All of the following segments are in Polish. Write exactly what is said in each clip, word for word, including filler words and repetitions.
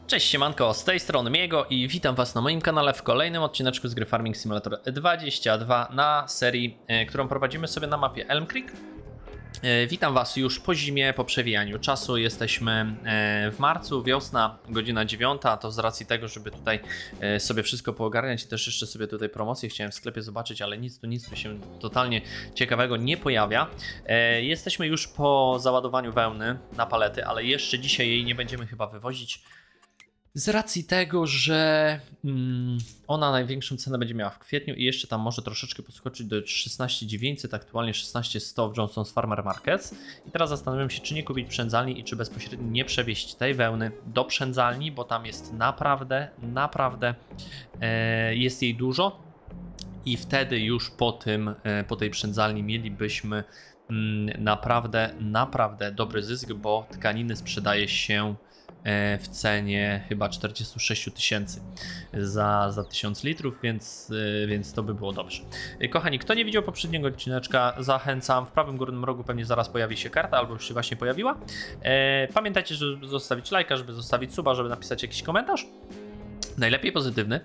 Cześć siemanko, z tej strony Miego i witam was na moim kanale w kolejnym odcineczku z gry Farming Simulator dwadzieścia dwa na serii, e, którą prowadzimy sobie na mapie Elm Creek. E, witam was już po zimie, po przewijaniu czasu. Jesteśmy e, w marcu, wiosna, godzina dziewiąta, to z racji tego, żeby tutaj e, sobie wszystko poogarniać i też jeszcze sobie tutaj promocję chciałem w sklepie zobaczyć, ale nic tu, nic tu się totalnie ciekawego nie pojawia. E, jesteśmy już po załadowaniu wełny na palety, ale jeszcze dzisiaj jej nie będziemy chyba wywozić. Z racji tego, że mm, ona największą cenę będzie miała w kwietniu i jeszcze tam może troszeczkę podskoczyć do szesnaście dziewięćset, aktualnie szesnaście sto w Johnson's Farmer Markets. I teraz zastanawiam się, czy nie kupić przędzalni i czy bezpośrednio nie przewieźć tej wełny do przędzalni, bo tam jest naprawdę, naprawdę e, jest jej dużo i wtedy już po tym, e, po tej przędzalni mielibyśmy mm, naprawdę, naprawdę dobry zysk, bo tkaniny sprzedaje się w cenie chyba czterdzieści sześć tysięcy za, za tysiąc litrów, więc, więc to by było dobrze. Kochani, kto nie widział poprzedniego odcineczka, zachęcam, w prawym górnym rogu pewnie zaraz pojawi się karta, albo już się właśnie pojawiła. Pamiętajcie, żeby zostawić lajka, żeby zostawić suba, żeby napisać jakiś komentarz. Najlepiej pozytywny,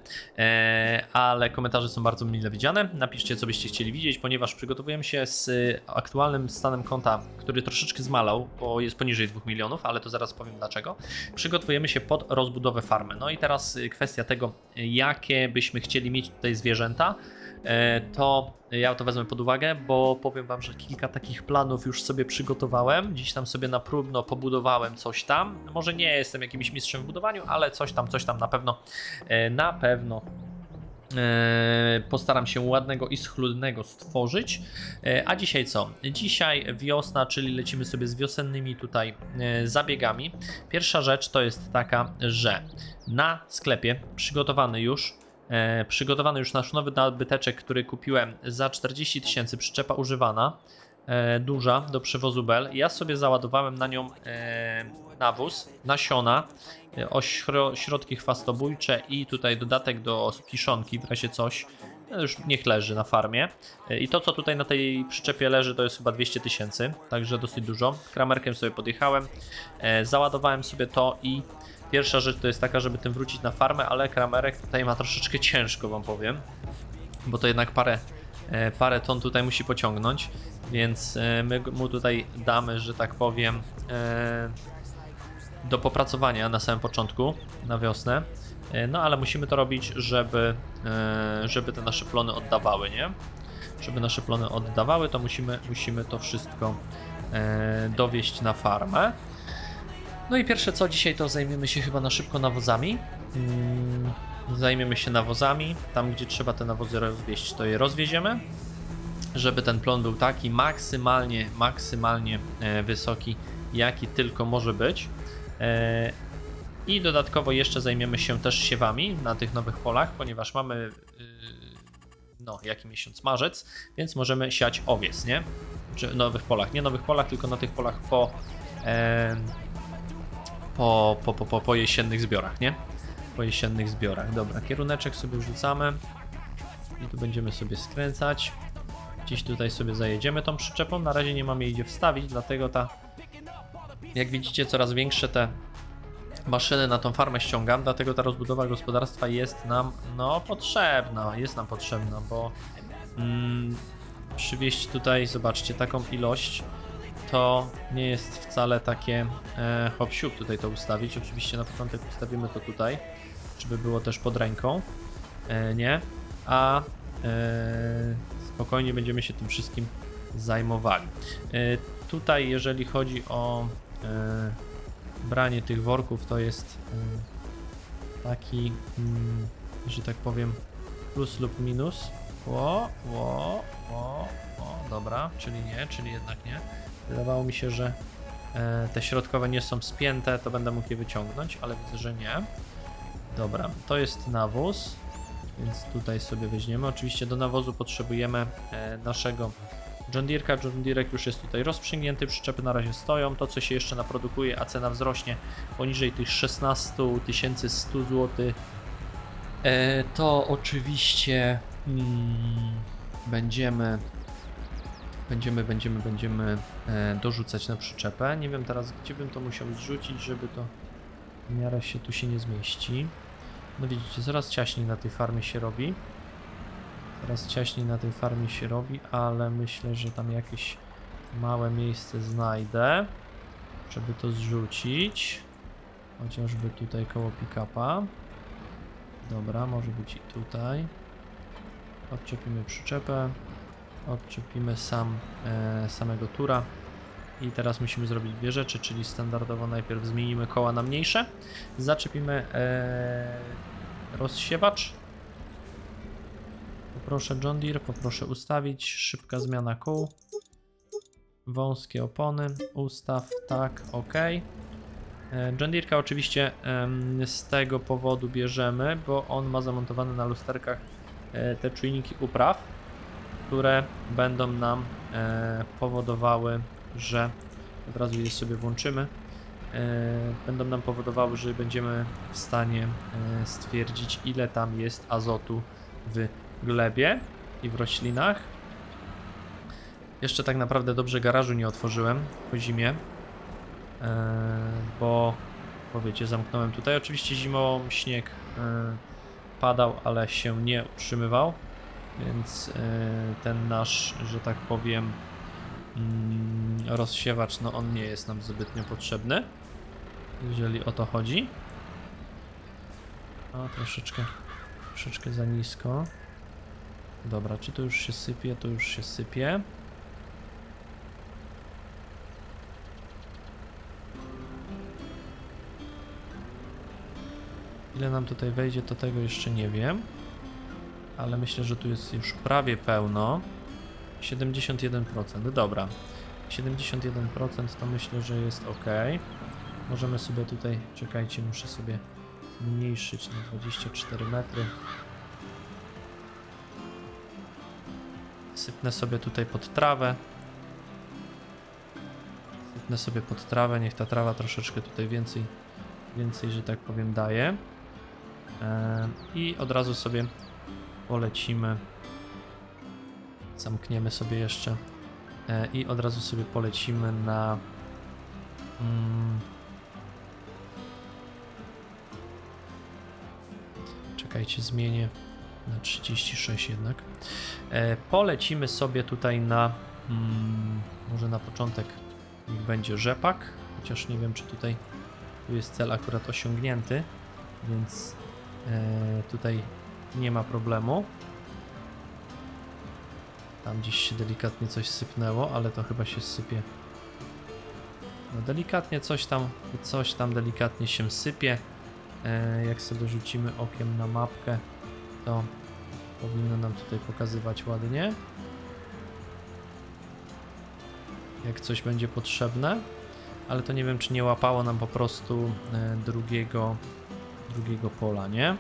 ale komentarze są bardzo mile widziane. Napiszcie, co byście chcieli widzieć, ponieważ przygotowujemy się z aktualnym stanem konta, który troszeczkę zmalał, bo jest poniżej dwóch milionów, ale to zaraz powiem dlaczego. Przygotowujemy się pod rozbudowę farmy. No i teraz kwestia tego, jakie byśmy chcieli mieć tutaj zwierzęta, to ja to wezmę pod uwagę, bo powiem wam, że kilka takich planów już sobie przygotowałem. Dziś tam sobie na próbno pobudowałem coś tam. Może nie jestem jakimś mistrzem w budowaniu, ale coś tam, coś tam na pewno, na pewno postaram się ładnego i schludnego stworzyć. A dzisiaj co? Dzisiaj wiosna, czyli lecimy sobie z wiosennymi tutaj zabiegami. Pierwsza rzecz to jest taka, że na sklepie przygotowany już E, przygotowany już nasz nowy nabyteczek, który kupiłem za czterdzieści tysięcy, przyczepa używana, e, duża, do przewozu bel. Ja sobie załadowałem na nią e, nawóz, nasiona, e, ośro, środki chwastobójcze i tutaj dodatek do kiszonki w razie coś. No już niech leży na farmie. E, I to, co tutaj na tej przyczepie leży, to jest chyba dwieście tysięcy, także dosyć dużo. Kramerkiem sobie podjechałem, e, załadowałem sobie to i pierwsza rzecz to jest taka, żeby tym wrócić na farmę, ale kramerek tutaj ma troszeczkę ciężko, wam powiem, bo to jednak parę, parę ton tutaj musi pociągnąć, więc my mu tutaj damy, że tak powiem, do popracowania na samym początku, na wiosnę. No ale musimy to robić, żeby, żeby te nasze plony oddawały, nie? Żeby nasze plony oddawały, to musimy, musimy to wszystko dowieść na farmę. No i pierwsze co, dzisiaj to zajmiemy się chyba na szybko nawozami. Hmm, zajmiemy się nawozami. Tam gdzie trzeba te nawozy rozwieźć, to je rozwieziemy, żeby ten plon był taki maksymalnie, maksymalnie e, wysoki, jaki tylko może być. E, I dodatkowo jeszcze zajmiemy się też siewami na tych nowych polach, ponieważ mamy y, no jaki miesiąc, marzec, więc możemy siać owiec, nie? Czy nowych polach, nie nowych polach, tylko na tych polach po e, Po, po, po, po, po jesiennych zbiorach, nie? Po jesiennych zbiorach. Dobra, kieruneczek sobie wrzucamy i tu będziemy sobie skręcać. Gdzieś tutaj sobie zajedziemy tą przyczepą. Na razie nie mamy jej gdzie wstawić, dlatego ta, jak widzicie, coraz większe te maszyny na tą farmę ściągam, dlatego ta rozbudowa gospodarstwa jest nam, no, potrzebna. Jest nam potrzebna, bo mm, przywieźć tutaj, zobaczcie, taką ilość to nie jest wcale takie e, hop siup tutaj to ustawić. Oczywiście na początek ustawimy to tutaj, żeby było też pod ręką, e, nie? A e, spokojnie będziemy się tym wszystkim zajmowali. E, tutaj jeżeli chodzi o e, branie tych worków, to jest e, taki, mm, że tak powiem, plus lub minus. Ło, ło, ło, ło, dobra, czyli nie, czyli jednak nie. Wydawało mi się, że e, te środkowe nie są spięte, to będę mógł je wyciągnąć, ale widzę, że nie. Dobra, to jest nawóz, więc tutaj sobie weźmiemy. Oczywiście do nawozu potrzebujemy e, naszego John Deere'ka. John Deere już jest tutaj rozprzęgnięty, przyczepy na razie stoją. To, co się jeszcze naprodukuje, a cena wzrośnie poniżej tych szesnaście tysięcy sto złotych, e, to oczywiście mm, będziemy Będziemy, będziemy, będziemy e, dorzucać na przyczepę. Nie wiem teraz, gdzie bym to musiał zrzucić, żeby to w miarę się tu się nie zmieści. No widzicie, coraz ciaśniej na tej farmie się robi. Coraz ciaśniej na tej farmie się robi, ale myślę, że tam jakieś małe miejsce znajdę, żeby to zrzucić. Chociażby tutaj koło pick-upa. Dobra, może być i tutaj. Odczepimy przyczepę. Odczepimy sam, e, samego tura. I teraz musimy zrobić dwie rzeczy, czyli standardowo najpierw zmienimy koła na mniejsze. Zaczepimy e, rozsiewacz. Poproszę John Deere, poproszę ustawić. Szybka zmiana kół. Wąskie opony. Ustaw, tak, ok. John Deere'ka oczywiście em, z tego powodu bierzemy, bo on ma zamontowane na lusterkach e, te czujniki upraw, które będą nam e, powodowały, że od razu je sobie włączymy, e, będą nam powodowały, że będziemy w stanie e, stwierdzić, ile tam jest azotu w glebie i w roślinach. Jeszcze tak naprawdę dobrze garażu nie otworzyłem po zimie, e, bo, bo wiecie, zamknąłem tutaj. Oczywiście zimą śnieg e, padał, ale się nie utrzymywał. Więc ten nasz, że tak powiem, rozsiewacz, no on nie jest nam zbytnio potrzebny, jeżeli o to chodzi. A troszeczkę, troszeczkę za nisko. Dobra, czy to już się sypie? To już się sypie. Ile nam tutaj wejdzie, to tego jeszcze nie wiem. Ale myślę, że tu jest już prawie pełno. siedemdziesiąt jeden procent, dobra. siedemdziesiąt jeden procent to myślę, że jest ok. Możemy sobie tutaj, czekajcie, muszę sobie zmniejszyć na dwadzieścia cztery metry. Sypnę sobie tutaj pod trawę. Sypnę sobie pod trawę, niech ta trawa troszeczkę tutaj więcej, więcej, że tak powiem, daje. I od razu sobie polecimy, zamkniemy sobie jeszcze e, i od razu sobie polecimy na mm, czekajcie, zmienię na trzydzieści sześć jednak. E, polecimy sobie tutaj na mm, może na początek niech będzie rzepak, chociaż nie wiem, czy tutaj tu jest cel akurat osiągnięty, więc e, tutaj nie ma problemu. Tam gdzieś się delikatnie coś sypnęło, ale to chyba się sypie. No delikatnie coś tam, coś tam delikatnie się sypie. E, jak sobie rzucimy okiem na mapkę, to powinno nam tutaj pokazywać ładnie, jak coś będzie potrzebne, ale to nie wiem, czy nie łapało nam po prostu e, drugiego, drugiego pola, nie?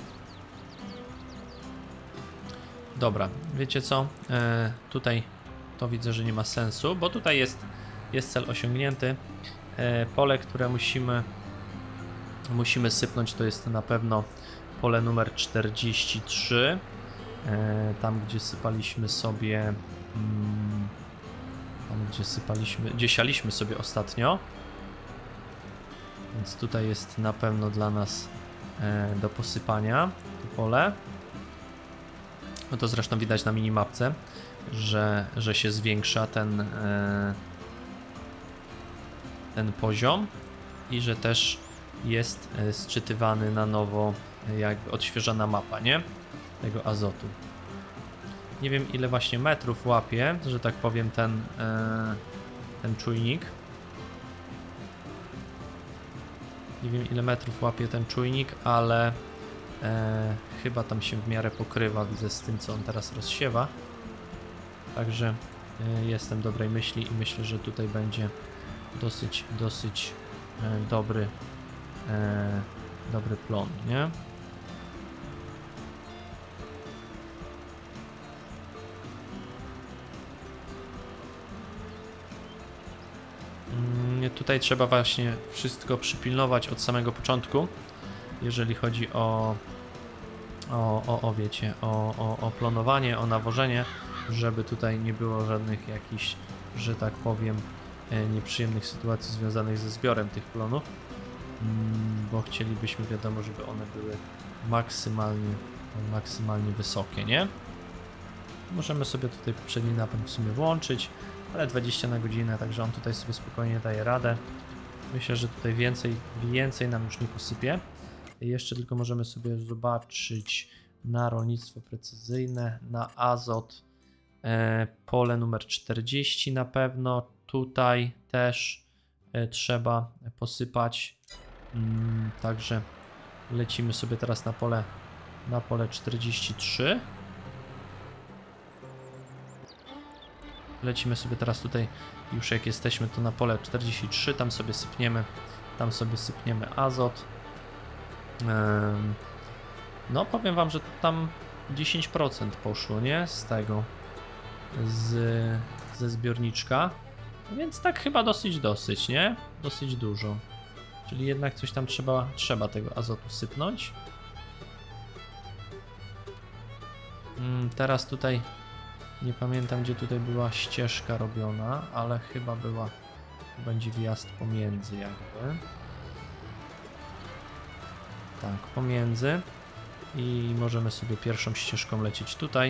Dobra, wiecie co? E, tutaj to widzę, że nie ma sensu, bo tutaj jest, jest cel osiągnięty. E, pole, które musimy, musimy sypnąć, to jest na pewno pole numer czterdzieści trzy. E, tam, gdzie sypaliśmy sobie, mm, tam, gdzie sypaliśmy, gdzie sialiśmy sobie ostatnio. Więc tutaj jest na pewno dla nas e, do posypania to pole. No to zresztą widać na minimapce, że, że się zwiększa ten, e, ten poziom i że też jest e, sczytywany na nowo, e, jakby odświeżana mapa, nie? Tego azotu. Nie wiem, ile właśnie metrów łapie, że tak powiem, ten, e, ten czujnik. Nie wiem, ile metrów łapie ten czujnik, ale E, chyba tam się w miarę pokrywa, widzę, z tym, co on teraz rozsiewa. Także e, jestem dobrej myśli i myślę, że tutaj będzie dosyć, dosyć e, dobry, e, dobry plon, nie? Mm, tutaj trzeba właśnie wszystko przypilnować od samego początku, jeżeli chodzi o, o, o, o wiecie, o, o, o plonowanie, o nawożenie, żeby tutaj nie było żadnych jakichś, że tak powiem, nieprzyjemnych sytuacji związanych ze zbiorem tych plonów. bo chcielibyśmy, wiadomo, żeby one były maksymalnie, maksymalnie wysokie, nie? Możemy sobie tutaj poprzedni napęd w sumie włączyć, ale dwadzieścia na godzinę, także on tutaj sobie spokojnie daje radę. Myślę, że tutaj więcej, więcej nam już nie posypie. Jeszcze tylko możemy sobie zobaczyć na rolnictwo precyzyjne, na azot, e, pole numer czterdzieści na pewno. Tutaj też e, trzeba posypać. Mm, także lecimy sobie teraz na pole, na pole czterdzieści trzy. Lecimy sobie teraz tutaj, już jak jesteśmy, to na pole czterdzieści trzy, tam sobie sypniemy, tam sobie sypniemy azot. Um, no powiem wam, że tam dziesięć procent poszło, nie? Z tego, z, ze zbiorniczka, więc tak chyba dosyć, dosyć, nie? Dosyć dużo, czyli jednak coś tam trzeba, trzeba tego azotu sypnąć. Um, teraz tutaj nie pamiętam, gdzie tutaj była ścieżka robiona, ale chyba była, będzie wjazd pomiędzy jakby. Tak, pomiędzy. I możemy sobie pierwszą ścieżką lecieć tutaj.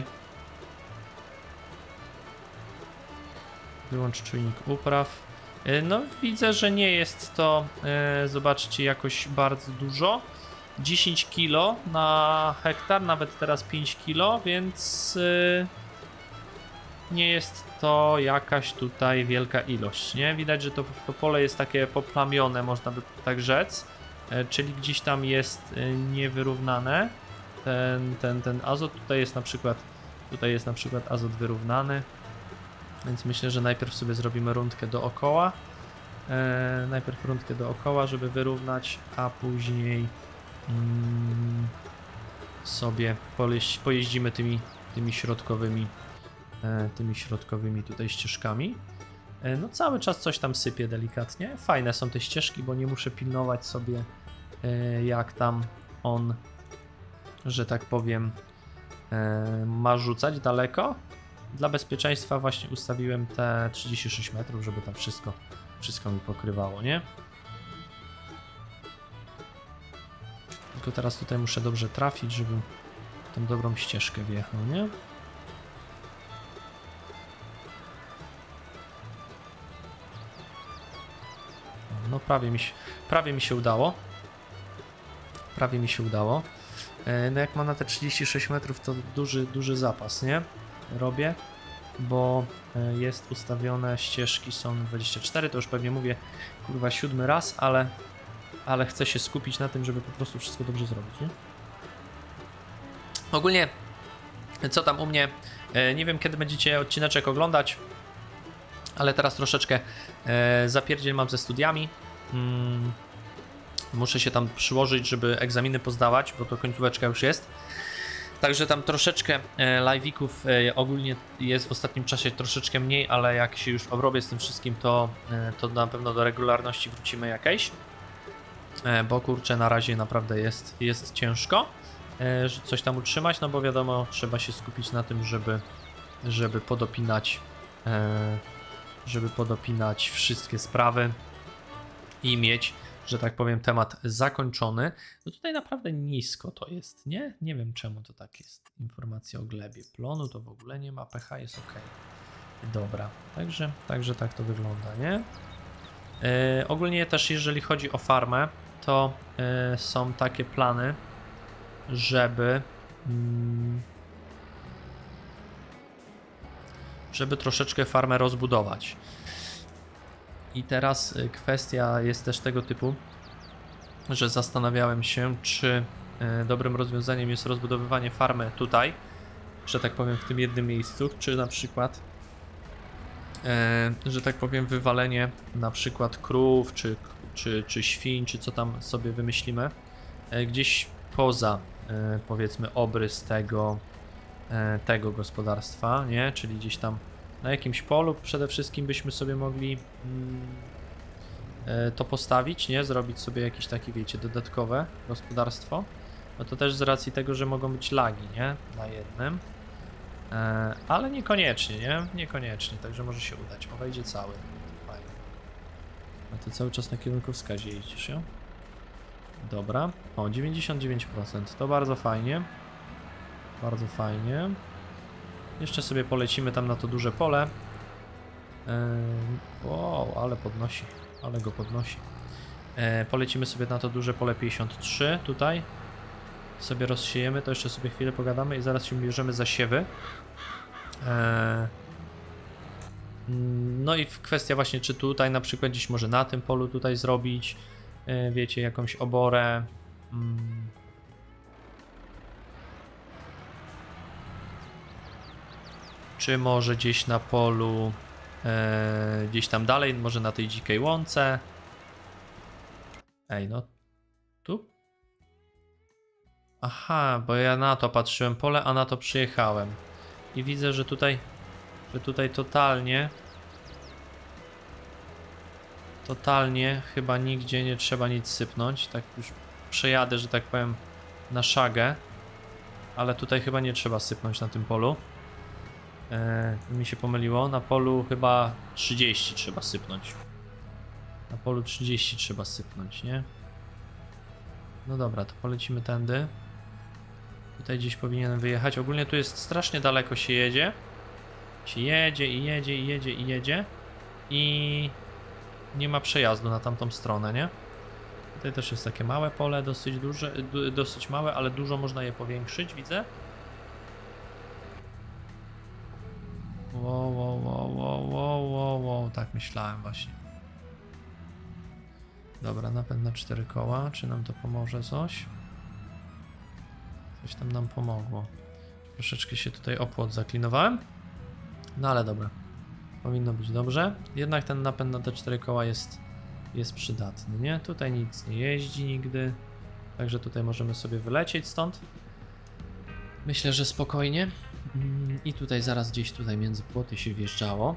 Wyłącz czujnik upraw. No widzę, że nie jest to, zobaczcie, jakoś bardzo dużo. dziesięć kilo na hektar, nawet teraz pięć kilo, więc nie jest to jakaś tutaj wielka ilość, nie? Widać, że to, to pole jest takie poplamione, można by tak rzec, czyli gdzieś tam jest niewyrównane ten, ten, ten azot. Tutaj jest na przykład, tutaj jest na przykład azot wyrównany, więc myślę, że najpierw sobie zrobimy rundkę dookoła, e, najpierw rundkę dookoła, żeby wyrównać, a później mm, sobie pojeździ, pojeździmy tymi, tymi środkowymi tymi środkowymi tutaj ścieżkami. No cały czas coś tam sypie delikatnie. Fajne są te ścieżki, bo nie muszę pilnować sobie, jak tam on, że tak powiem, ma rzucać daleko. Dla bezpieczeństwa właśnie ustawiłem te trzydzieści sześć metrów, żeby tam wszystko, wszystko mi pokrywało, nie? Tylko teraz tutaj muszę dobrze trafić, żeby tą dobrą ścieżkę wjechał, nie? No prawie mi się, prawie mi się udało. Prawie mi się udało. No jak mam na te trzydzieści sześć metrów, to duży, duży zapas, nie? Robię, bo jest ustawione, ścieżki są dwadzieścia cztery, to już pewnie mówię, kurwa, siódmy raz, ale, ale chcę się skupić na tym, żeby po prostu wszystko dobrze zrobić, nie? Ogólnie, co tam u mnie, nie wiem, kiedy będziecie odcineczek oglądać, ale teraz troszeczkę e, zapierdziel mam ze studiami. Mm, muszę się tam przyłożyć, żeby egzaminy pozdawać, bo to końcóweczka już jest. Także tam troszeczkę e, live'ików e, ogólnie jest w ostatnim czasie troszeczkę mniej, ale jak się już obrobię z tym wszystkim, to, e, to na pewno do regularności wrócimy jakiejś. E, bo kurczę, na razie naprawdę jest, jest ciężko e, że coś tam utrzymać, no bo wiadomo, trzeba się skupić na tym, żeby, żeby podopinać e, żeby podopinać wszystkie sprawy i mieć, że tak powiem, temat zakończony. No tutaj naprawdę nisko to jest, nie? Nie wiem, czemu to tak jest. Informacja o glebie plonu to w ogóle nie ma, pH jest ok. Dobra, także, także tak to wygląda, nie? Yy, ogólnie też jeżeli chodzi o farmę, to yy, są takie plany, żeby yy, żeby troszeczkę farmę rozbudować. I teraz kwestia jest też tego typu, że zastanawiałem się, czy dobrym rozwiązaniem jest rozbudowywanie farmy tutaj, że tak powiem, w tym jednym miejscu, czy na przykład, że tak powiem, wywalenie na przykład krów, czy, czy, czy świń, czy co tam sobie wymyślimy, gdzieś poza, powiedzmy, obrys tego, tego gospodarstwa, nie? Czyli gdzieś tam na jakimś polu przede wszystkim byśmy sobie mogli mm, to postawić, nie? Zrobić sobie jakieś takie, wiecie, dodatkowe gospodarstwo. No to też z racji tego, że mogą być lagi, nie? Na jednym. E, ale niekoniecznie, nie? Niekoniecznie, także może się udać. O, wejdzie cały. Fajnie. A ty cały czas na kierunkowskazie jeździsz, ja? Dobra, o dziewięćdziesiąt dziewięć procent, to bardzo fajnie. Bardzo fajnie. Jeszcze sobie polecimy tam na to duże pole. Yy, wow, ale podnosi, ale go podnosi. Yy, polecimy sobie na to duże pole pięćdziesiąt trzy tutaj. Sobie rozsiejemy, to jeszcze sobie chwilę pogadamy i zaraz się bierzemy za siewy. Yy, no i kwestia właśnie, czy tutaj na przykład gdzieś może na tym polu tutaj zrobić, yy, wiecie, jakąś oborę. Yy. Czy może gdzieś na polu, e, gdzieś tam dalej, może na tej dzikiej łące. Ej, no tu? Aha, bo ja na to patrzyłem pole, a na to przyjechałem. I widzę, że tutaj, że tutaj totalnie, totalnie chyba nigdzie nie trzeba nic sypnąć. Tak już przejadę, że tak powiem, na szagę. Ale tutaj chyba nie trzeba sypnąć na tym polu. E, mi się pomyliło, na polu chyba trzydzieści trzeba sypnąć. Na polu trzydzieści trzeba sypnąć, nie? No dobra, to polecimy tędy. Tutaj gdzieś powinienem wyjechać. Ogólnie tu jest strasznie daleko, się jedzie. Się jedzie i jedzie i jedzie i jedzie. I nie ma przejazdu na tamtą stronę, nie? Tutaj też jest takie małe pole, dosyć duże, dosyć małe, ale dużo można je powiększyć, widzę. Wow, wow, wow, wow, wow, wow, wow, tak myślałem właśnie. Dobra, napęd na cztery koła, czy nam to pomoże coś? Coś tam nam pomogło. Troszeczkę się tutaj opłot zaklinowałem. No ale dobra, powinno być dobrze. Jednak ten napęd na te cztery koła jest, jest przydatny, nie? Tutaj nic nie jeździ nigdy, także tutaj możemy sobie wylecieć stąd. Myślę, że spokojnie. I tutaj zaraz gdzieś tutaj między płoty się wjeżdżało.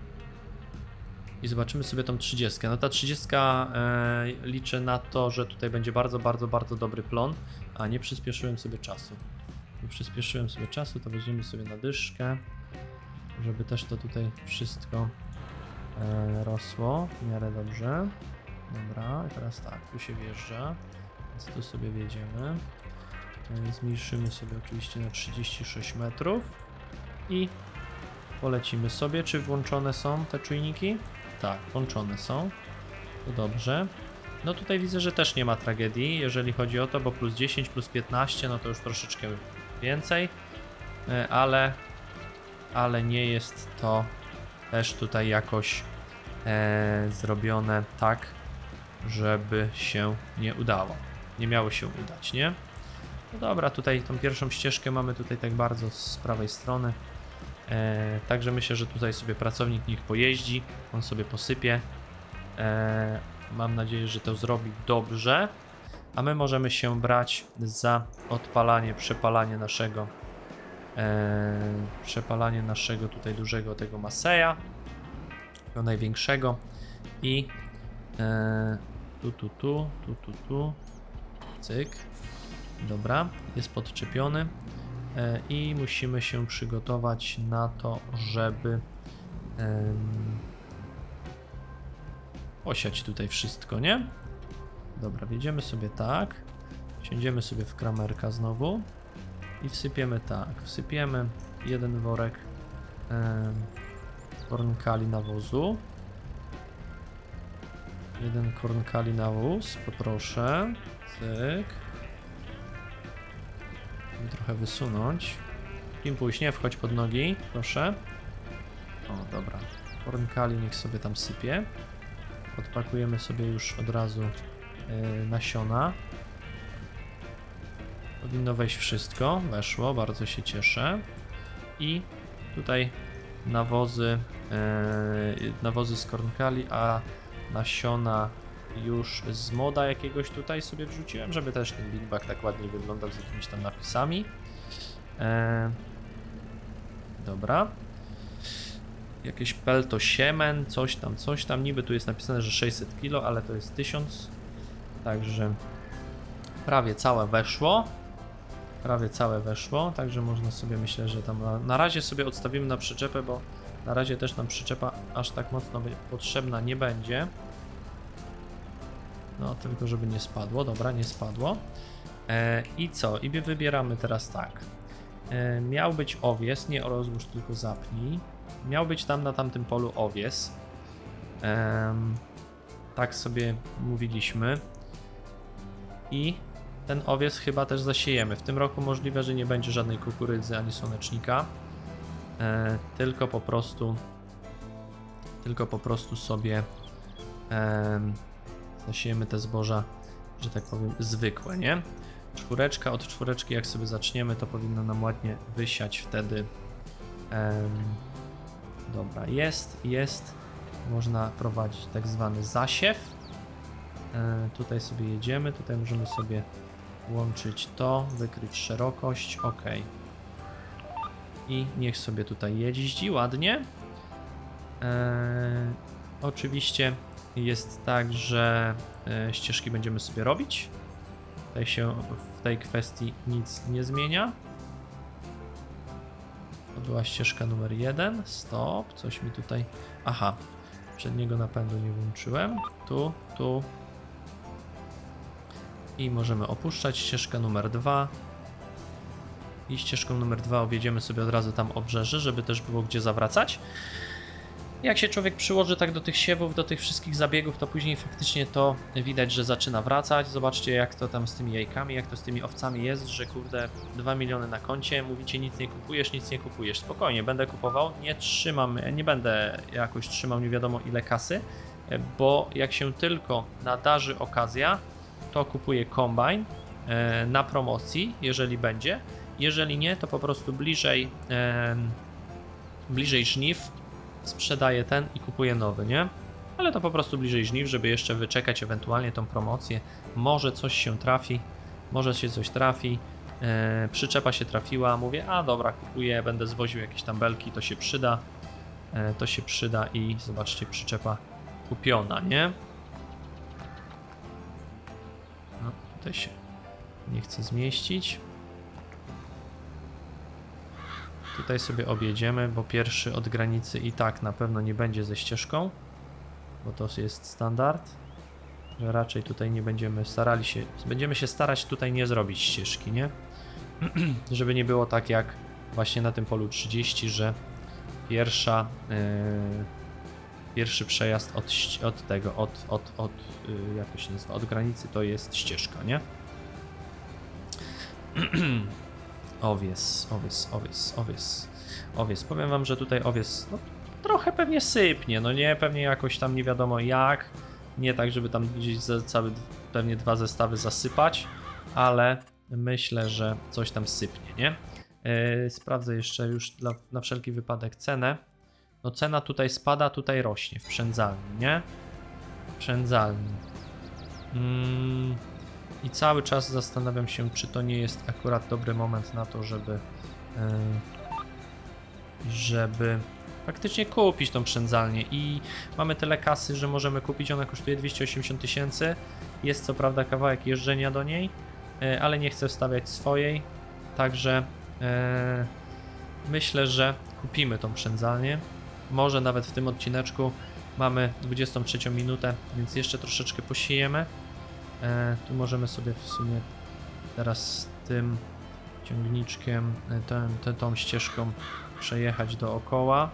I zobaczymy sobie tą trzydziestkę. No ta trzydziestka e, liczę na to, że tutaj będzie bardzo, bardzo, bardzo dobry plon. A nie przyspieszyłem sobie czasu. Nie przyspieszyłem sobie czasu, to weźmiemy sobie na dyszkę, żeby też to tutaj wszystko e, rosło w miarę dobrze. Dobra, i teraz tak, tu się wjeżdża, więc tu sobie wjedziemy. Zmniejszymy sobie oczywiście na trzydzieści sześć metrów i polecimy sobie. Czy włączone są te czujniki? Tak, włączone są. To dobrze. No tutaj widzę, że też nie ma tragedii, jeżeli chodzi o to, bo plus dziesięć, plus piętnaście, no to już troszeczkę więcej, ale, ale nie jest to też tutaj jakoś e, zrobione tak, żeby się nie udało. Nie miało się udać, nie? No dobra, tutaj tą pierwszą ścieżkę mamy tutaj tak bardzo z prawej strony. E, także myślę, że tutaj sobie pracownik niech pojeździ, on sobie posypie. E, mam nadzieję, że to zrobi dobrze. A my możemy się brać za odpalanie, przepalanie naszego e, przepalanie naszego tutaj dużego tego Masseya, tego największego. I e, tu, tu, tu, tu, tu, tu, cyk. Dobra, jest podczepiony e, i musimy się przygotować na to, żeby e, osiać tutaj wszystko, nie? Dobra, wjedziemy sobie tak, siędziemy sobie w kramerka znowu i wsypiemy tak, wsypiemy jeden worek e, kornkali nawozu, jeden kornkali nawóz, poproszę, cyk. Trochę wysunąć. Pimpuś, nie wchodź pod nogi, proszę. O, dobra. Kornkali niech sobie tam sypie. Odpakujemy sobie już od razu yy, nasiona. Powinno wejść wszystko. Weszło, bardzo się cieszę. I tutaj nawozy, yy, nawozy z kornkali, a nasiona już z moda jakiegoś tutaj sobie wrzuciłem, żeby też ten Big Bag tak ładnie wyglądał z jakimiś tam napisami. Eee, dobra. Jakieś pelto siemen, coś tam, coś tam. Niby tu jest napisane, że sześćset kilo, ale to jest tysiąc. Także prawie całe weszło. Prawie całe weszło, także można sobie, myślę, że tam na, na razie sobie odstawimy na przyczepę, bo na razie też nam przyczepa aż tak mocno potrzebna nie będzie. No, tylko żeby nie spadło. Dobra, nie spadło. E, I co? I wybieramy teraz tak. E, miał być owies, nie rozłóż, tylko zapnij. Miał być tam na tamtym polu owies. E, tak sobie mówiliśmy. I ten owies chyba też zasiejemy. W tym roku możliwe, że nie będzie żadnej kukurydzy ani słonecznika. E, tylko po prostu tylko po prostu sobie e, zasiejemy te zboża, że tak powiem, zwykłe, nie? Czwóreczka, od czwóreczki jak sobie zaczniemy, to powinno nam ładnie wysiać wtedy. E, dobra, jest, jest. Można prowadzić tak zwany zasiew. E, tutaj sobie jedziemy, tutaj możemy sobie łączyć to, wykryć szerokość, ok. I niech sobie tutaj jeździ ładnie. Eee, oczywiście jest tak, że e, ścieżki będziemy sobie robić. Tutaj się w tej kwestii nic nie zmienia. To była ścieżka numer jeden. Stop, coś mi tutaj... Aha, przedniego napędu nie włączyłem. Tu, tu. I możemy opuszczać ścieżkę numer dwa. I ścieżką numer dwa objedziemy sobie od razu tam obrzeże, żeby też było gdzie zawracać. Jak się człowiek przyłoży tak do tych siewów, do tych wszystkich zabiegów, to później faktycznie to widać, że zaczyna wracać. Zobaczcie, jak to tam z tymi jajkami, jak to z tymi owcami jest, że kurde, dwa miliony na koncie, mówicie nic nie kupujesz, nic nie kupujesz. Spokojnie, będę kupował, nie trzymam, nie będę jakoś trzymał nie wiadomo ile kasy, bo jak się tylko nadarzy okazja, to kupuję kombajn na promocji, jeżeli będzie. Jeżeli nie, to po prostu bliżej, e, bliżej żniw sprzedaję ten i kupuję nowy, nie? Ale to po prostu bliżej żniw, żeby jeszcze wyczekać ewentualnie tą promocję. Może coś się trafi, może się coś trafi. E, przyczepa się trafiła, mówię, a dobra, kupuję, będę zwoził jakieś tam belki, to się przyda. E, to się przyda i zobaczcie, przyczepa kupiona, nie? No, tutaj się nie chcę zmieścić. Tutaj sobie objedziemy, bo pierwszy od granicy i tak na pewno nie będzie ze ścieżką, bo to jest standard, że raczej tutaj nie będziemy starali się, będziemy się starać tutaj nie zrobić ścieżki, nie? Żeby nie było tak jak właśnie na tym polu trzydzieści, że pierwsza, yy, pierwszy przejazd od, od tego, od, od, od yy, jak to się nazywa, od granicy to jest ścieżka, nie? Owies, owies, owies, owies, owies. Powiem wam, że tutaj owies no, trochę pewnie sypnie, no nie, pewnie jakoś tam nie wiadomo jak, nie tak, żeby tam gdzieś całe pewnie dwa zestawy zasypać, ale myślę, że coś tam sypnie, nie? Yy, sprawdzę jeszcze już dla, na wszelki wypadek cenę. No cena tutaj spada, tutaj rośnie w przędzalni, nie? W przędzalni. Mm. I cały czas zastanawiam się, czy to nie jest akurat dobry moment na to, żeby yy, żeby faktycznie kupić tą przędzalnię. I mamy tyle kasy, że możemy kupić, ona kosztuje dwieście osiemdziesiąt tysięcy. Jest co prawda kawałek jeżdżenia do niej, yy, ale nie chcę wstawiać swojej, także yy, myślę, że kupimy tą przędzalnię. Może nawet w tym odcineczku mamy dwudziestą trzecią minutę, więc jeszcze troszeczkę posiejemy. E, tu możemy sobie w sumie teraz tym ciągniczkiem, ten, ten, tą ścieżką przejechać dookoła.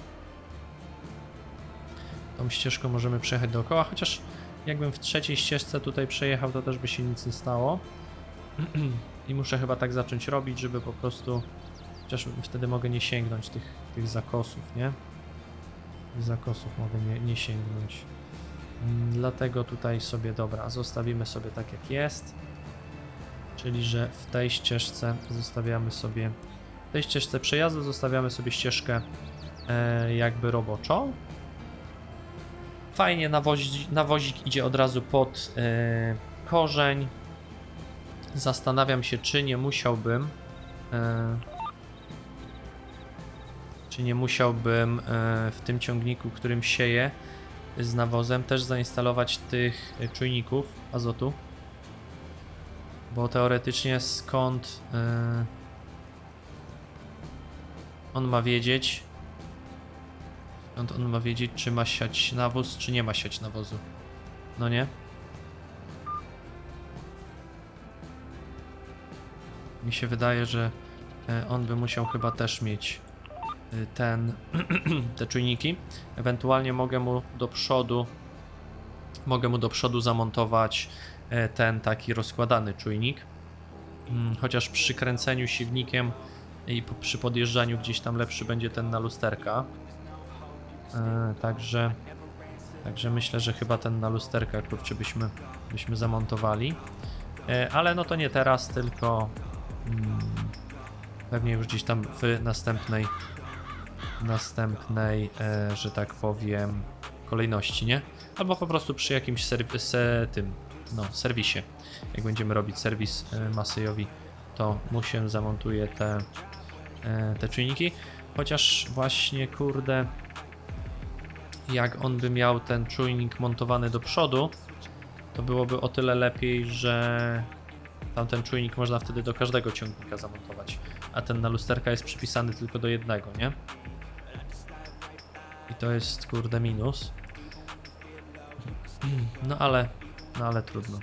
Tą ścieżką możemy przejechać dookoła, chociaż jakbym w trzeciej ścieżce tutaj przejechał, to też by się nic nie stało. I muszę chyba tak zacząć robić, żeby po prostu, chociaż wtedy mogę nie sięgnąć tych, tych zakosów, nie? Tych zakosów mogę nie, nie sięgnąć. Dlatego tutaj sobie, dobra, zostawimy sobie tak jak jest. Czyli, że w tej ścieżce zostawiamy sobie, w tej ścieżce przejazdu zostawiamy sobie ścieżkę e, jakby roboczą. Fajnie, nawozik, nawozik idzie od razu pod e, korzeń. Zastanawiam się, czy nie musiałbym e, czy nie musiałbym e, w tym ciągniku, którym sieję z nawozem, też zainstalować tych czujników azotu, bo teoretycznie skąd yy, on ma wiedzieć, skąd on ma wiedzieć, czy ma siać nawóz, czy nie ma siać nawozu, no nie? Mi się wydaje, że on by musiał chyba też mieć ten, te czujniki. Ewentualnie mogę mu do przodu mogę mu do przodu zamontować ten taki rozkładany czujnik. Chociaż przy kręceniu silnikiem i przy podjeżdżaniu gdzieś tam lepszy będzie ten na lusterka. Także Także myślę, że chyba ten na lusterka, kurczę, byśmy, byśmy zamontowali. Ale no to nie teraz, tylko hmm, pewnie już gdzieś tam w następnej, następnej, e, że tak powiem, kolejności, nie? Albo po prostu przy jakimś serwisie, tym, no, serwisie. Jak będziemy robić serwis e, Masejowi, to mu się zamontuje te, e, te czujniki. Chociaż właśnie, kurde, jak on by miał ten czujnik montowany do przodu, to byłoby o tyle lepiej, że tamten czujnik można wtedy do każdego ciągnika zamontować, a ten na lusterka jest przypisany tylko do jednego, nie? I to jest, kurde, minus. No ale, no ale trudno.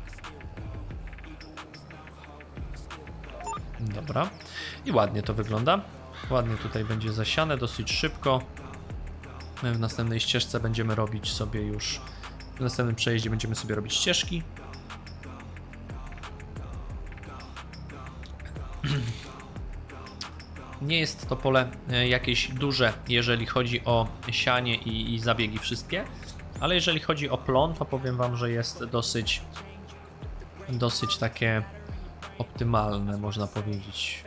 Dobra. I ładnie to wygląda. Ładnie tutaj będzie zasiane, dosyć szybko. W następnej ścieżce będziemy robić sobie już, w następnym przejeździe będziemy sobie robić ścieżki. Nie jest to pole jakieś duże, jeżeli chodzi o sianie i, i zabiegi wszystkie, ale jeżeli chodzi o plon, to powiem wam, że jest dosyć, dosyć takie optymalne, można powiedzieć.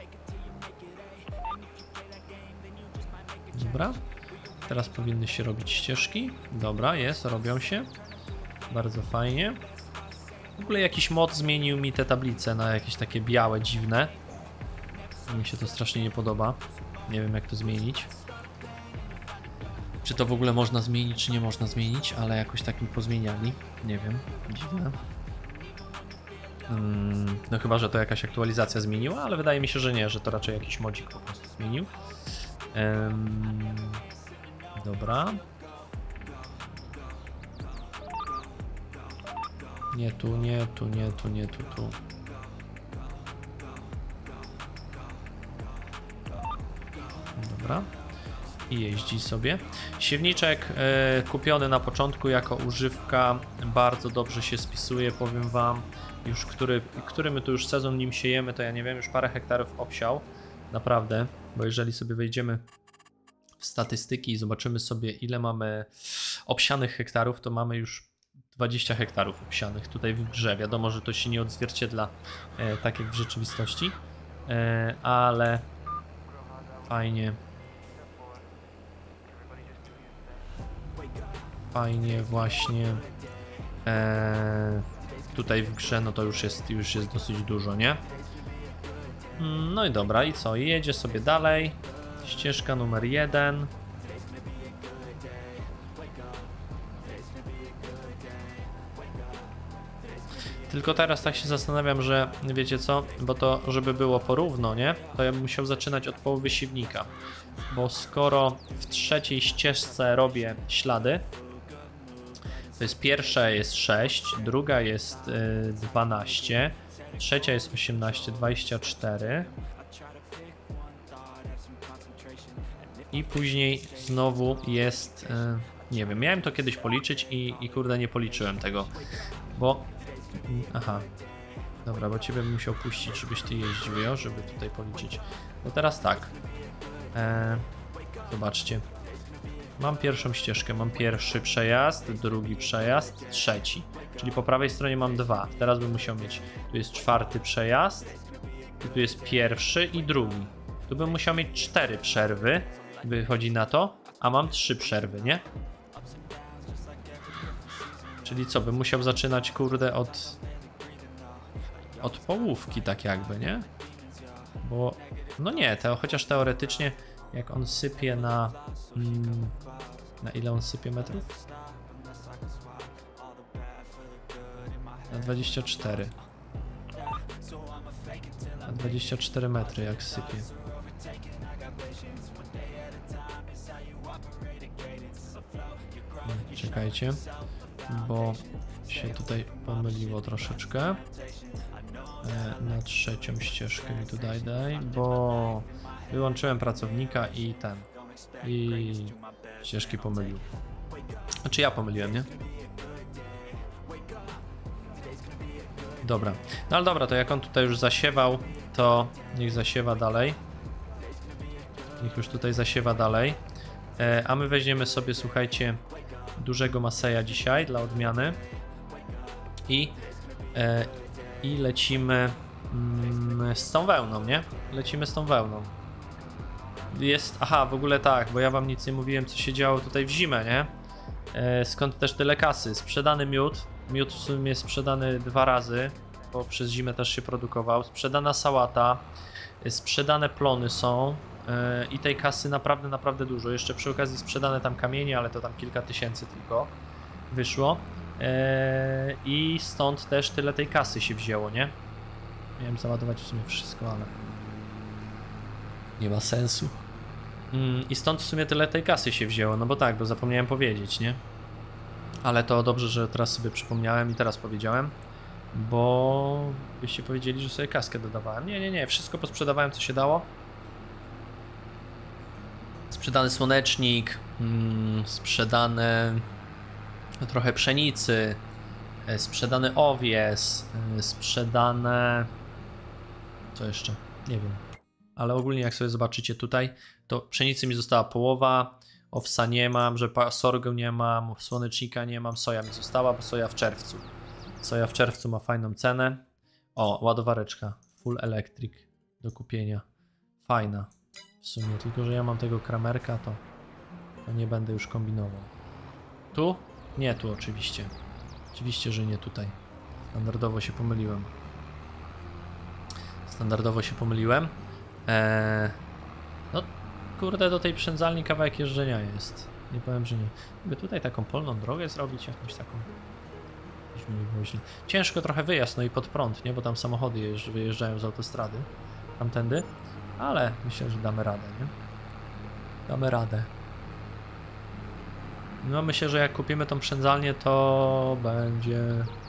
Dobra. Teraz powinny się robić ścieżki. Dobra, jest, robią się. Bardzo fajnie. W ogóle jakiś mod zmienił mi te tablice na jakieś takie białe, dziwne. Mi się to strasznie nie podoba. Nie wiem, jak to zmienić. Czy to w ogóle można zmienić, czy nie można zmienić, ale jakoś tak mi pozmieniali. Nie wiem, dziwne. Hmm, no chyba, że to jakaś aktualizacja zmieniła, ale wydaje mi się, że nie, że to raczej jakiś modzik po prostu zmienił. Um, Dobra. Nie tu, nie tu, nie tu, nie tu, tu. Dobra. I jeździ sobie. Siewniczek e, kupiony na początku jako używka bardzo dobrze się spisuje, powiem wam. Już który, który my tu już sezon nim siejemy, to ja nie wiem, już parę hektarów obsiał. Naprawdę, bo jeżeli sobie wejdziemy w statystyki i zobaczymy sobie, ile mamy obsianych hektarów, to mamy już dwadzieścia hektarów obsianych tutaj w grze. Wiadomo, że to się nie odzwierciedla e, tak jak w rzeczywistości, e, ale fajnie. Fajnie właśnie e, tutaj w grze, no to już jest, już jest dosyć dużo, nie? No i dobra, i co? Jedzie sobie dalej. Ścieżka numer jeden. Tylko teraz tak się zastanawiam, że wiecie co, bo to żeby było porówno, nie? To ja bym musiał zaczynać od połowy siewnika. Bo skoro w trzeciej ścieżce robię ślady, to jest pierwsza jest sześć, druga jest y, dwanaście, trzecia jest osiemnaście, dwadzieścia cztery. I później znowu jest, y, nie wiem, miałem to kiedyś policzyć i, i kurde nie policzyłem tego, bo, aha, dobra, bo ciebie bym musiał puścić, żebyś ty jeździł, jo, żeby tutaj policzyć. No teraz tak, e, zobaczcie, mam pierwszą ścieżkę, mam pierwszy przejazd, drugi przejazd, trzeci, czyli po prawej stronie mam dwa, teraz bym musiał mieć, tu jest czwarty przejazd, i tu jest pierwszy i drugi, tu bym musiał mieć cztery przerwy, wychodzi na to, a mam trzy przerwy, nie? Czyli co, bym musiał zaczynać, kurde, od od połówki, tak jakby, nie? Bo, no nie, to chociaż teoretycznie, jak on sypie na... Mm, na ile on sypie metrów? Na dwadzieścia cztery. Na dwadzieścia cztery metry, jak sypie. Czekajcie, bo się tutaj pomyliło troszeczkę. na trzecią ścieżkę mi tutaj daj, bo wyłączyłem pracownika i ten, i ścieżki pomylił. Znaczy ja pomyliłem, nie? Dobra, no ale dobra, to jak on tutaj już zasiewał, to niech zasiewa dalej. Niech już tutaj zasiewa dalej. E, a my weźmiemy sobie, słuchajcie, dużego Maseja dzisiaj dla odmiany. I, e, i lecimy mm, z tą wełną, nie? Lecimy z tą wełną. Jest, aha, w ogóle tak, bo ja wam nic nie mówiłem, co się działo tutaj w zimę, nie? E, skąd też tyle kasy? Sprzedany miód. Miód w sumie sprzedany dwa razy, bo przez zimę też się produkował. Sprzedana sałata, sprzedane plony są yy, i tej kasy naprawdę, naprawdę dużo. Jeszcze przy okazji sprzedane tam kamienie, ale to tam kilka tysięcy tylko wyszło. Yy, I stąd też tyle tej kasy się wzięło, nie? Miałem załadować w sumie wszystko, ale nie ma sensu. Yy, I stąd w sumie tyle tej kasy się wzięło, no bo tak, bo zapomniałem powiedzieć, nie? Ale to dobrze, że teraz sobie przypomniałem i teraz powiedziałem, bo byście powiedzieli, że sobie kaskę dodawałem. Nie, nie, nie, wszystko posprzedawałem, co się dało. Sprzedany słonecznik, hmm, sprzedane trochę pszenicy, sprzedany owies, sprzedane... Co jeszcze? Nie wiem. Ale ogólnie jak sobie zobaczycie tutaj, to pszenicy mi została połowa, owsa nie mam, że sorgu nie mam, słonecznika nie mam, soja mi została, bo soja w czerwcu. Soja w czerwcu ma fajną cenę. O, ładowareczka full electric do kupienia. Fajna w sumie, tylko że ja mam tego kramerka, to, to nie będę już kombinował. Tu? Nie tu oczywiście. Oczywiście, że nie tutaj. Standardowo się pomyliłem. Standardowo się pomyliłem. Eee, no kurde, do tej przędzalni kawałek jeżdżenia jest. Nie powiem, że nie. By tutaj taką polną drogę zrobić, jakąś taką. Ciężko trochę wyjazd, no i pod prąd, nie? Bo tam samochody jeżdż, wyjeżdżają z autostrady tamtędy, ale myślę, że damy radę, nie? Damy radę. No myślę, że jak kupimy tą przędzalnię, to będzie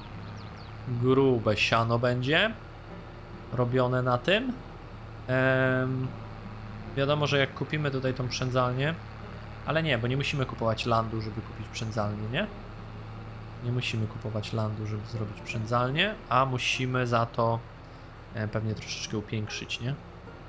grube siano będzie robione na tym. Ehm, wiadomo, że jak kupimy tutaj tą przędzalnię, ale nie, bo nie musimy kupować landu, żeby kupić przędzalnię, nie? Nie musimy kupować landu, żeby zrobić przędzalnię, a musimy za to e, pewnie troszeczkę upiększyć, nie?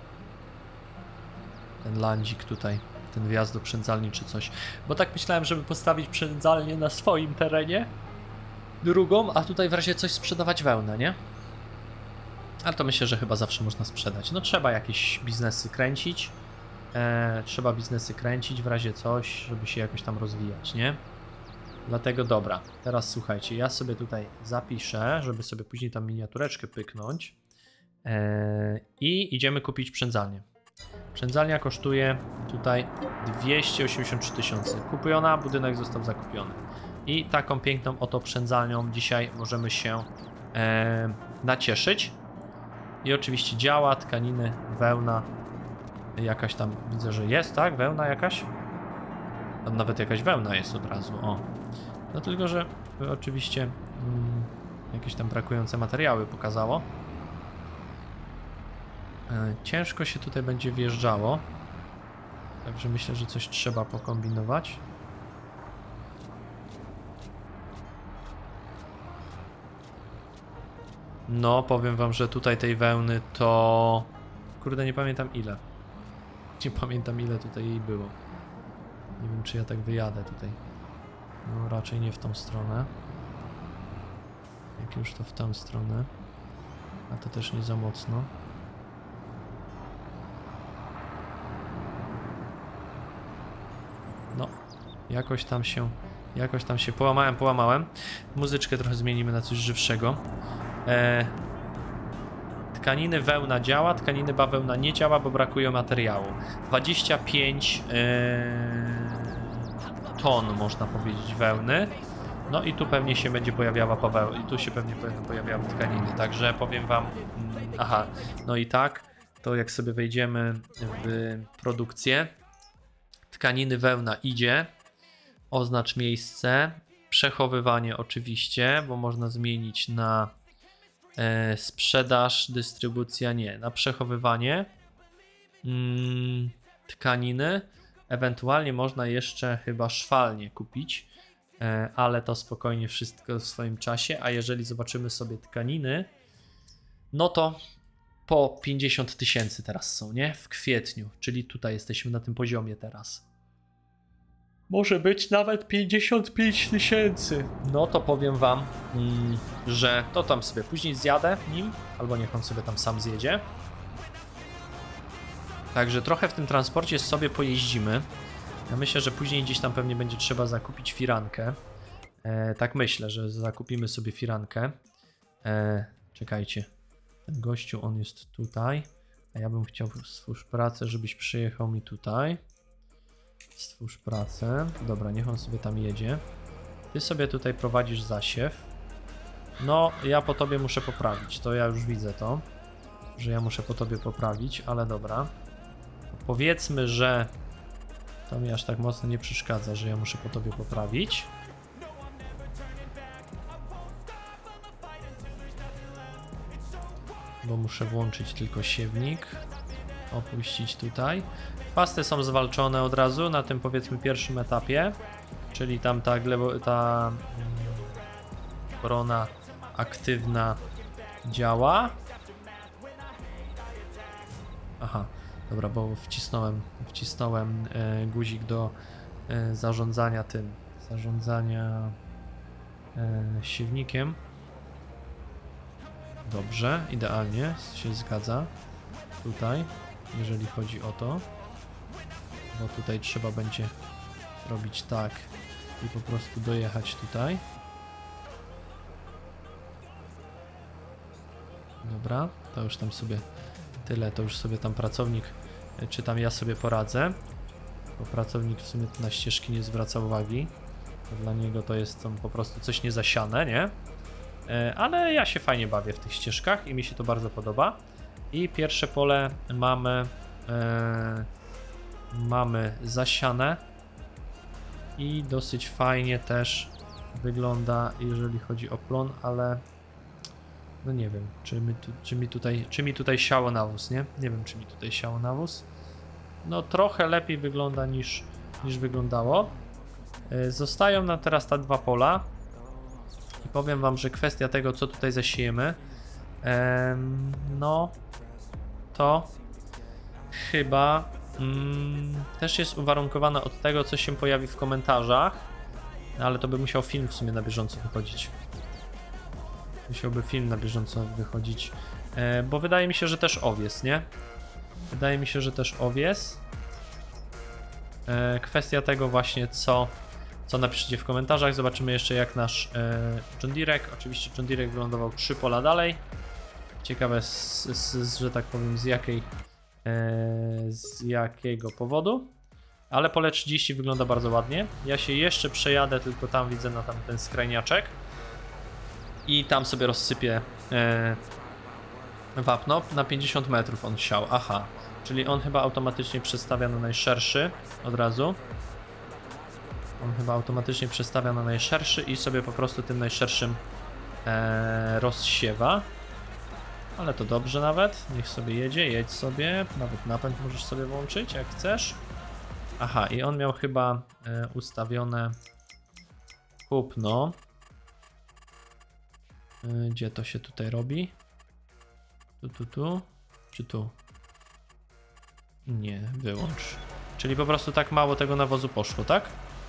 Ten landzik tutaj, ten wjazd do przędzalni czy coś. Bo tak myślałem, żeby postawić przędzalnię na swoim terenie, drugą, a tutaj w razie coś sprzedawać wełnę, nie? Ale to myślę, że chyba zawsze można sprzedać. No trzeba jakieś biznesy kręcić. E, trzeba biznesy kręcić w razie coś, żeby się jakoś tam rozwijać, nie? Dlatego dobra, teraz słuchajcie, ja sobie tutaj zapiszę, żeby sobie później tam miniatureczkę pyknąć yy, i idziemy kupić przędzalnię. Przędzalnia kosztuje tutaj dwieście osiemdziesiąt trzy tysiące. Kupiona, budynek został zakupiony. I taką piękną oto przędzalnią dzisiaj możemy się yy, nacieszyć. I oczywiście działa, tkaniny, wełna, jakaś tam, widzę, że jest, tak? Wełna jakaś? Tam nawet jakaś wełna jest od razu, o. No tylko, że oczywiście mm, jakieś tam brakujące materiały pokazało. E, ciężko się tutaj będzie wjeżdżało. Także myślę, że coś trzeba pokombinować. No, powiem wam, że tutaj tej wełny to... Kurde, nie pamiętam ile. Nie pamiętam ile tutaj jej było. Nie wiem, czy ja tak wyjadę tutaj. No, raczej nie w tą stronę. Jak już to w tą stronę. A to też nie za mocno. No, jakoś tam się... Jakoś tam się połamałem, połamałem. Muzyczkę trochę zmienimy na coś żywszego. E... Tkaniny wełna działa, tkaniny bawełna nie działa, bo brakuje materiału. dwadzieścia pięć yy, ton, można powiedzieć, wełny. No i tu pewnie się będzie pojawiała bawełna, i tu się pewnie będą pojawiały tkaniny. Także powiem wam, mm, aha, no i tak, to jak sobie wejdziemy w produkcję, tkaniny wełna idzie, oznacz miejsce, przechowywanie oczywiście, bo można zmienić na E, sprzedaż, dystrybucja nie. Na przechowywanie mm, tkaniny. Ewentualnie można jeszcze chyba szwalnię kupić, e, ale to spokojnie wszystko w swoim czasie. A jeżeli zobaczymy sobie tkaniny, no to po pięćdziesiąt tysięcy teraz są, nie? W kwietniu, czyli tutaj jesteśmy na tym poziomie teraz. Może być nawet pięćdziesiąt pięć tysięcy. No to powiem wam, mm, że to tam sobie później zjadę nim, albo niech on sobie tam sam zjedzie. Także trochę w tym transporcie sobie pojeździmy. Ja myślę, że później gdzieś tam pewnie będzie trzeba zakupić firankę. E, tak myślę, że zakupimy sobie firankę. E, czekajcie. Ten gościu, on jest tutaj. A ja bym chciał stwórz pracę, żebyś przyjechał mi tutaj. Stwórz pracę. Dobra, niech on sobie tam jedzie. Ty sobie tutaj prowadzisz zasiew. No, ja po tobie muszę poprawić. To ja już widzę to, że ja muszę po tobie poprawić, ale dobra. Powiedzmy, że to mi aż tak mocno nie przeszkadza, że ja muszę po tobie poprawić. Bo muszę włączyć tylko siewnik. Opuścić tutaj. Pasty są zwalczone od razu na tym, powiedzmy, pierwszym etapie. Czyli tam ta, glebo, ta korona aktywna działa. Aha, dobra, bo wcisnąłem, wcisnąłem e, guzik do e, zarządzania tym, zarządzania e, siewnikiem. Dobrze, idealnie się zgadza tutaj, jeżeli chodzi o to, bo tutaj trzeba będzie robić tak i po prostu dojechać tutaj. Dobra, to już tam sobie tyle, to już sobie tam pracownik, czy tam ja sobie poradzę, bo pracownik w sumie na ścieżki nie zwraca uwagi, dla niego to jest tam po prostu coś niezasiane, nie? Ale ja się fajnie bawię w tych ścieżkach i mi się to bardzo podoba. I pierwsze pole mamy e, mamy zasiane i dosyć fajnie też wygląda, jeżeli chodzi o plon, ale no nie wiem, czy mi, tu, czy mi tutaj czy mi tutaj siało nawóz, nie? Nie wiem, czy mi tutaj siało nawóz. No trochę lepiej wygląda niż, niż wyglądało. E, zostają nam teraz te dwa pola. I powiem wam, że kwestia tego, co tutaj zasiejemy, em, no to chyba mm, też jest uwarunkowane od tego, co się pojawi w komentarzach, ale to by musiał film w sumie na bieżąco wychodzić. Musiałby film na bieżąco wychodzić, e, bo wydaje mi się, że też owies, nie? Wydaje mi się, że też owies. E, kwestia tego właśnie, co Co napiszecie w komentarzach. Zobaczymy jeszcze, jak nasz e, John Deerek. Oczywiście John Deerek wylądował trzy pola dalej. Ciekawe, z, z, że tak powiem, z jakiej e, z jakiego powodu. Ale pole trzydzieści wygląda bardzo ładnie. Ja się jeszcze przejadę, tylko tam widzę na tam ten skrajniaczek. I tam sobie rozsypię e, wapno. Na pięćdziesiąt metrów on siał. Aha, czyli on chyba automatycznie przestawia na najszerszy od razu. On chyba automatycznie przestawia na najszerszy i sobie po prostu tym najszerszym e, rozsiewa. Ale to dobrze nawet. Niech sobie jedzie, jedź sobie. Nawet napęd możesz sobie włączyć, jak chcesz. Aha, i on miał chyba e, ustawione kupno. E, gdzie to się tutaj robi? Tu, tu, tu. Czy tu? Nie, wyłącz. Czyli po prostu tak mało tego nawozu poszło, tak?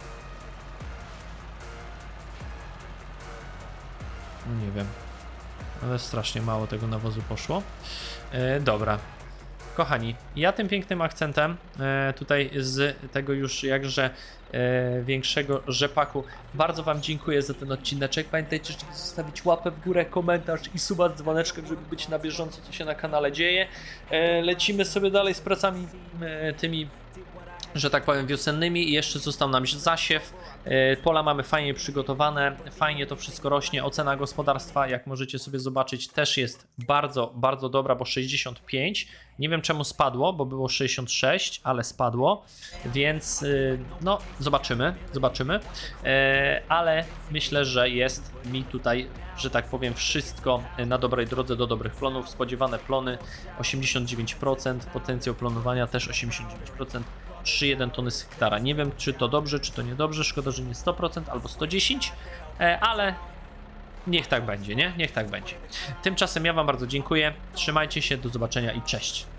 No nie wiem, ale strasznie mało tego nawozu poszło. E, dobra, kochani, ja tym pięknym akcentem e, tutaj z tego już jakże e, większego rzepaku bardzo wam dziękuję za ten odcineczek. Pamiętajcie, żeby zostawić łapę w górę, komentarz i suba z dzwoneczkiem, żeby być na bieżąco, co się na kanale dzieje. E, lecimy sobie dalej z pracami e, tymi że tak powiem, wiosennymi i jeszcze został nam zasiew. Pola mamy fajnie przygotowane, fajnie to wszystko rośnie. Ocena gospodarstwa, jak możecie sobie zobaczyć, też jest bardzo, bardzo dobra, bo sześćdziesiąt pięć. Nie wiem czemu spadło, bo było sześćdziesiąt sześć, ale spadło, więc no zobaczymy, zobaczymy. Ale myślę, że jest mi tutaj, że tak powiem, wszystko na dobrej drodze do dobrych plonów. Spodziewane plony osiemdziesiąt dziewięć procent, potencjał plonowania też osiemdziesiąt dziewięć procent. trzy przecinek jeden tony z hektara. Nie wiem, czy to dobrze, czy to niedobrze. Szkoda, że nie sto procent albo sto dziesięć, ale niech tak będzie, nie? Niech tak będzie. Tymczasem ja wam bardzo dziękuję. Trzymajcie się, do zobaczenia i cześć.